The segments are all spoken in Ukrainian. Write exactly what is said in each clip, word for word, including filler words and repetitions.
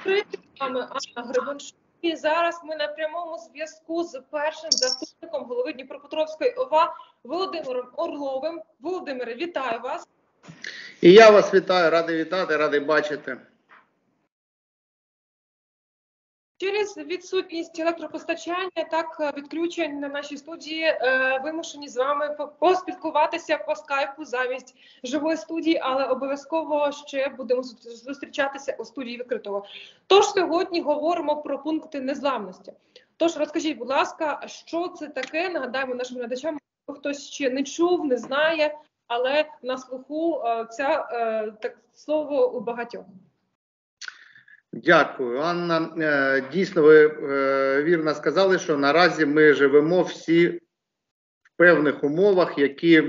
Привіт, з вами Анна Гребенщик. І зараз ми на прямому зв'язку з першим заступником голови Дніпропетровської ОВА Володимиром Орловим. Володимире, вітаю вас. І я вас вітаю, радий вітати, радий бачити. Через відсутність електропостачання, так, відключень на нашій студії, е, вимушені з вами поспілкуватися по скайпу замість живої студії, але обов'язково ще будемо зустрічатися у студії відкритого. Тож сьогодні говоримо про пункти незламності. Тож розкажіть, будь ласка, що це таке? Нагадаємо нашим глядачам, хтось ще не чув, не знає, але на слуху е, це е, так слово у багатьох. Дякую, Анна. Дійсно, ви вірно сказали, що наразі ми живемо всі в певних умовах, які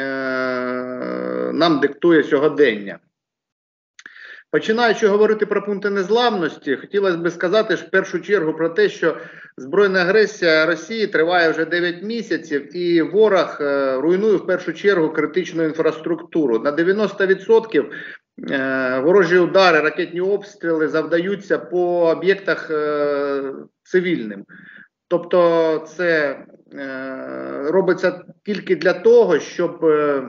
нам диктує сьогодення. Починаючи говорити про пункти незламності, хотілося б сказати в першу чергу про те, що збройна агресія Росії триває вже дев'ять місяців, і ворог руйнує в першу чергу критичну інфраструктуру. На дев'яносто відсотків ворожі удари, ракетні обстріли завдаються по об'єктах е, цивільним. Тобто це е, робиться тільки для того, щоб е,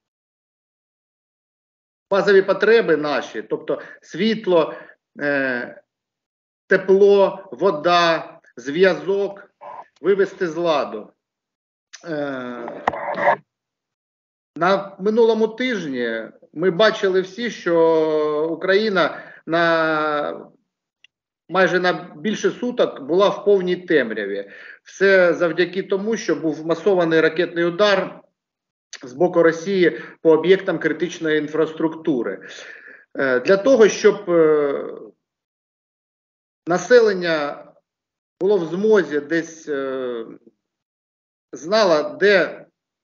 базові потреби наші, тобто світло, е, тепло, вода, зв'язок, вивести з ладу. Е, на минулому тижні ми бачили всі, що Україна на майже на більше суток була в повній темряві. Все завдяки тому, що був масований ракетний удар з боку Росії по об'єктам критичної інфраструктури. Для того, щоб населення було в змозі десь знало, де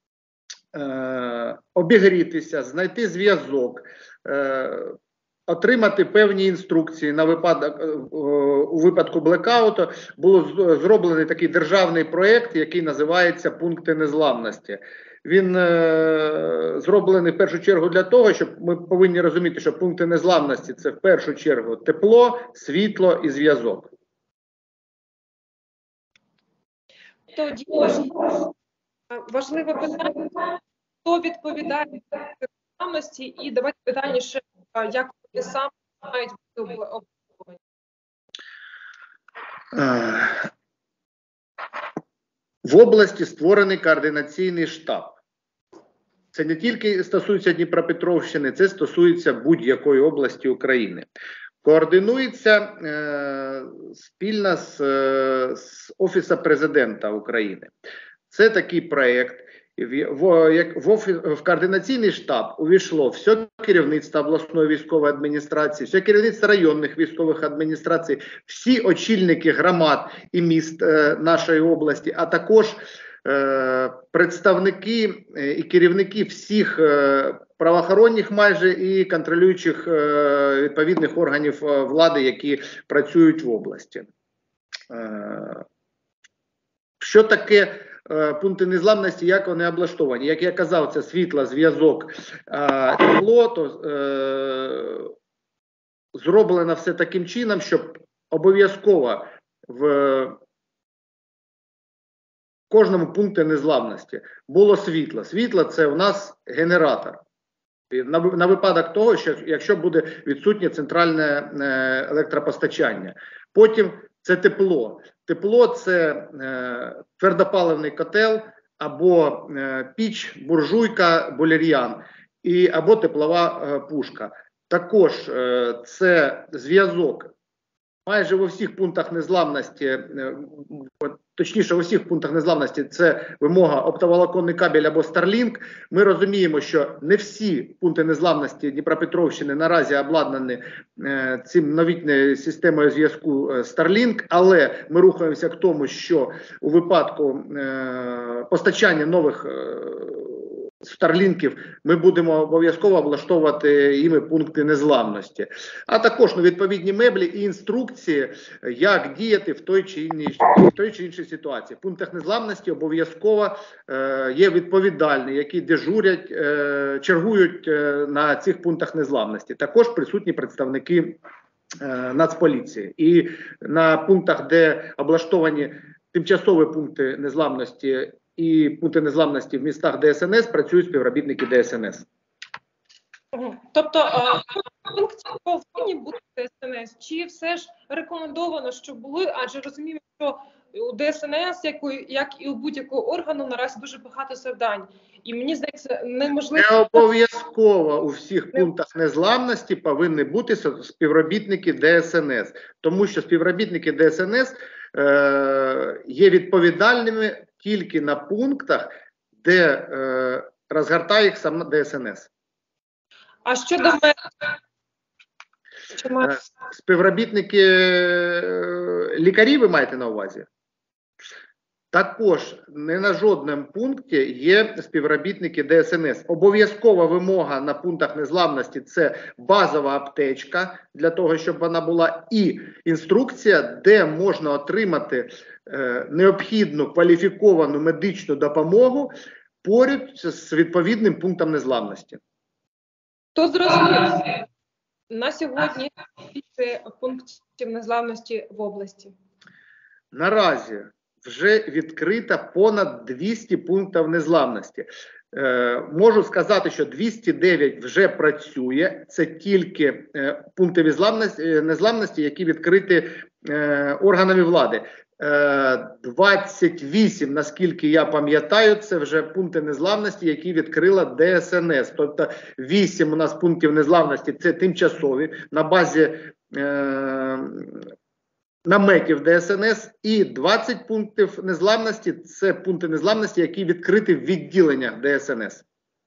Е, обігрітися, знайти зв'язок, е, отримати певні інструкції на випадок, е, у випадку блекауту, було зроблений такий державний проєкт, який називається «Пункти незламності». Він е, зроблений в першу чергу для того, щоб ми повинні розуміти, що пункти незламності – це в першу чергу тепло, світло і зв'язок. Тоді важливе питання, хто відповідає за незламності, і давайте питання ще, як вони саме мають бути обговорені. В області створений координаційний штаб. Це не тільки стосується Дніпропетровщини, це стосується будь-якої області України. Координується е, спільно з, з Офісом Президента України. Це такий проєкт. В, в, в, в координаційний штаб увійшло все керівництво обласної військової адміністрації, все керівництво районних військових адміністрацій, всі очільники громад і міст е, нашої області, а також е, представники е, і керівники всіх е, правоохоронних майже і контролюючих е, відповідних органів е, влади, які працюють в області. Е, що таке пункти незламності, як вони облаштовані? Як я казав, це світло, зв'язок, тепло, то е, зроблено все таким чином, щоб обов'язково в кожному пункті незламності було світло. Світло – це у нас генератор. На, на випадок того, що якщо буде відсутнє центральне е, електропостачання. Потім це тепло. Тепло – це е, твердопаливний котел, або е, піч, буржуйка, бойлер'ян, і або теплова е, пушка. Також е, це зв'язок. Майже в усіх пунктах незламності, е, точніше в усіх пунктах незламності, це вимога оптоволоконний кабель або Starlink. Ми розуміємо, що не всі пункти незламності Дніпропетровщини наразі обладнані е, цим новітньою системою зв'язку Starlink, але ми рухаємося к тому, що у випадку е, постачання нових е, старлінків ми будемо обов'язково облаштовувати іми пункти незламності. А також ну, відповідні меблі і інструкції, як діяти в той чи іншій, в той чи іншій ситуації. В пунктах незламності обов'язково е, є відповідальні, які дежурять, е, чергують е, на цих пунктах незламності. Також присутні представники Нацполіції. І на пунктах, де облаштовані тимчасові пункти незламності і пункти незламності в містах Д С Н С, працюють співробітники Д С Н С. Тобто пункти повинні бути Д С Н С, чи все ж рекомендовано, щоб були, адже розуміємо, що у Д С Н С, як, як і у будь-якого органу, наразі дуже багато завдань. І мені здається, неможливо... Не обов'язково у всіх пунктах незламності повинні бути співробітники Д С Н С, тому що співробітники Д С Н С е, є відповідальними тільки на пунктах, де е, розгортає їх сам Д С Н С. А щодо мене? Е, співробітники е, лікарі ви маєте на увазі? Також не на жодному пункті є співробітники Д С Н С. Обов'язкова вимога на пунктах незламності – це базова аптечка, для того, щоб вона була, і інструкція, де можна отримати е, необхідну кваліфіковану медичну допомогу поряд з відповідним пунктом незламності. То зрозуміло. На сьогодні скільки пунктів незламності в області? Наразі вже відкрито понад двісті пунктів незламності. Е, можу сказати, що двісті дев'ять вже працює. Це тільки е, пункти незламності, незламності, які відкриті е, органами влади. Е, двадцять вісім, наскільки я пам'ятаю, це вже пункти незламності, які відкрила Д С Н С. Тобто вісім у нас пунктів незламності – це тимчасові на базі е, наметів Д С Н С, і двадцять пунктів незламності – це пункти незламності, які відкриті в відділеннях Д С Н С.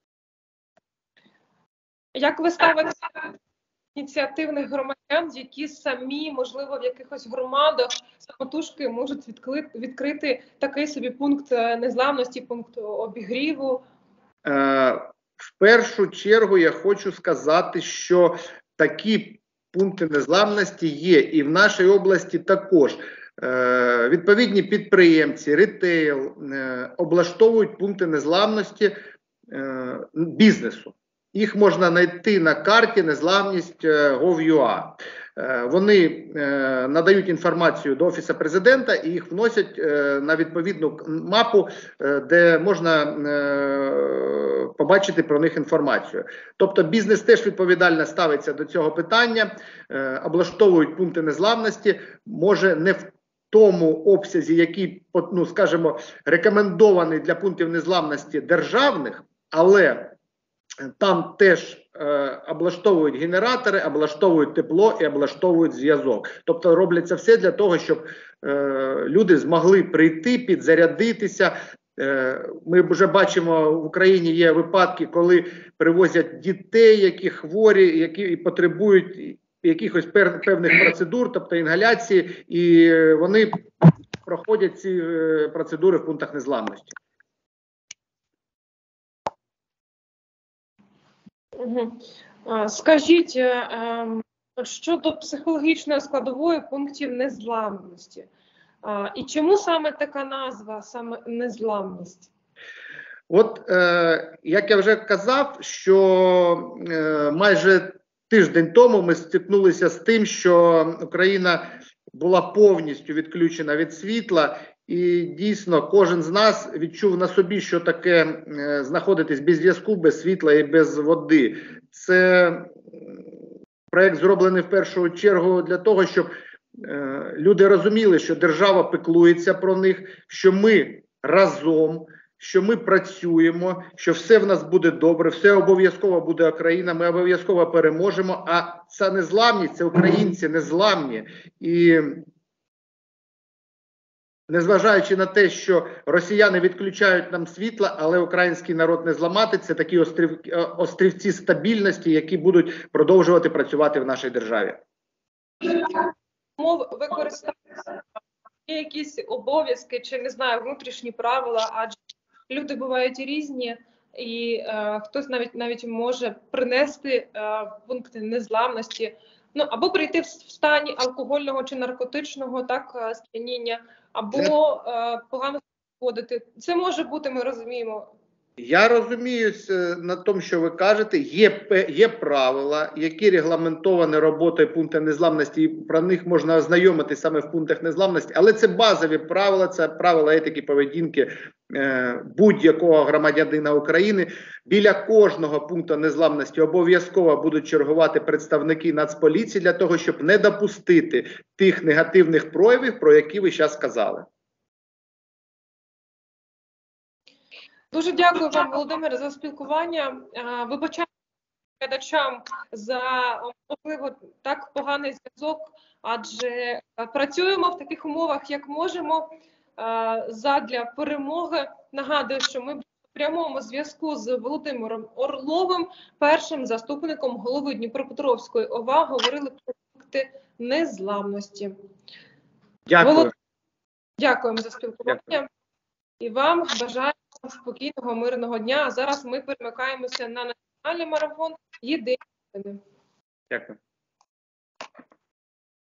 Як ви ставите ініціативних громадян, які самі, можливо, в якихось громадах самотужки можуть відкрити, відкрити такий собі пункт незламності, пункт обігріву? Е, в першу чергу я хочу сказати, що такі пункти незламності є, і в нашій області також. Е, відповідні підприємці, ритейл е, облаштовують пункти незламності е, бізнесу. Їх можна знайти на карті незламність точка гов точка ю а. Е, вони е, надають інформацію до Офісу Президента і їх вносять е, на відповідну мапу, е, де можна е, побачити про них інформацію. Тобто бізнес теж відповідально ставиться до цього питання, е, облаштовують пункти незламності, може не в тому обсязі, який, ну, скажімо, рекомендований для пунктів незламності державних, але там теж е, облаштовують генератори, облаштовують тепло і облаштовують зв'язок. Тобто робляться все для того, щоб е, люди змогли прийти, підзарядитися. Е, ми вже бачимо, в Україні є випадки, коли привозять дітей, які хворі, які потребують якихось певних процедур, тобто інгаляції, і вони проходять ці е, процедури в пунктах незламності. Скажіть, щодо психологічної складової пунктів незламності, і чому саме така назва, саме незламність? От, е, як я вже казав, що е, майже тиждень тому ми стикнулися з тим, що Україна була повністю відключена від світла, і дійсно кожен з нас відчув на собі, що таке е, знаходитись без зв'язку, без світла і без води. Це проєкт зроблений в першу чергу для того, щоб е, люди розуміли, що держава піклується про них, що ми разом, що ми працюємо, що все в нас буде добре, все обов'язково буде Україна, ми обов'язково переможемо, а ця незламність, це українці незламні. І незважаючи на те, що росіяни відключають нам світла, але український народ не зламати, це такі острів, острівці стабільності, які будуть продовжувати працювати в нашій державі. Мов використання, є якісь обов'язки чи, не знаю, внутрішні правила, адже люди бувають різні, і е, хтось навіть навіть може принести е, пункти незламності, ну або прийти в стані алкогольного чи наркотичного так сп'яніння, або е, погано поводити. Це може бути, ми розуміємо, Я розуміюсь на тому, що ви кажете, є, є правила, які регламентовані роботою пункту незламності, і про них можна ознайомитися саме в пунктах незламності, але це базові правила, це правила етики поведінки е, будь-якого громадянина України. Біля кожного пункту незламності обов'язково будуть чергувати представники Нацполіції для того, щоб не допустити тих негативних проявів, про які ви зараз сказали. Дуже дякую вам, Володимире, за спілкування. Вибачаю глядачам за, можливо, так поганий зв'язок, адже працюємо в таких умовах, як можемо, задля перемоги. Нагадую, що ми в прямому зв'язку з Володимиром Орловим, першим заступником голови Дніпропетровської ОВА, говорили про пункти незламності. Дякую. Волод... Дякуємо за спілкування. Дякую. І вам бажаю спокійного, мирного дня. А зараз ми перемикаємося на національний марафон «Єдині новини». Дякую.